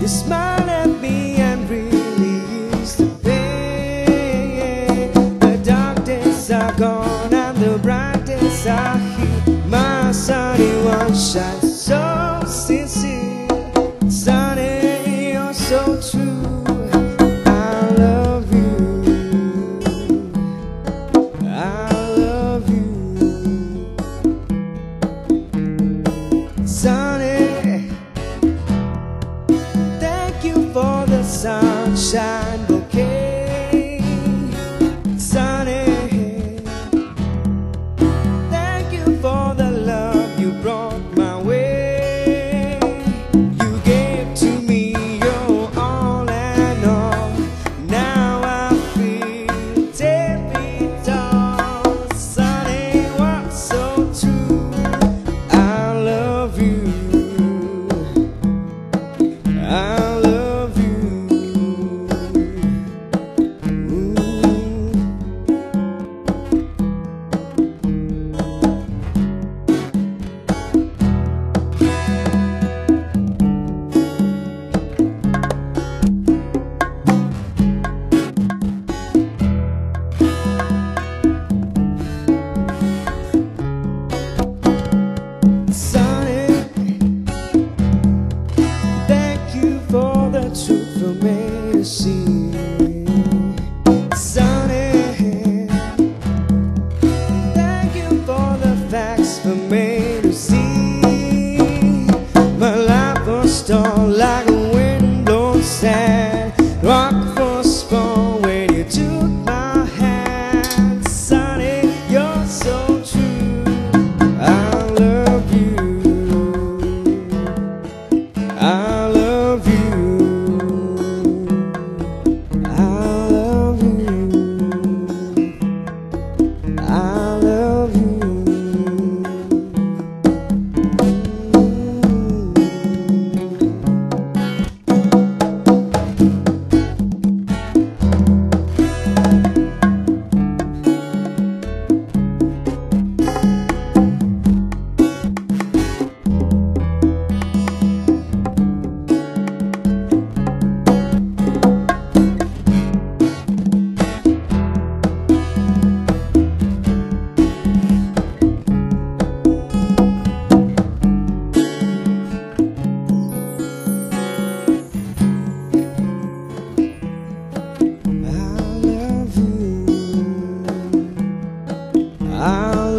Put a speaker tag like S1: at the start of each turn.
S1: You smile at me and release the pain. The dark days are gone and the bright days are here. My sunny one shines so sincere. Sunny, you're so true. I love you. I love you. Sunny, thank you for the sunshine bouquet. Sunny, thank you for the love you brought my way. You gave to me your all and all. Now I feel 10 feet tall. Sunny, what's so true? I love you. I love you. Sunny, thank you for the truth for me to see. Sunny, thank you for the facts for me to see. My life was torn like a windblown sand. Rock for spawn when you took my hand. Sunny, you're so true. I love you. I love you. I love you. I love you. I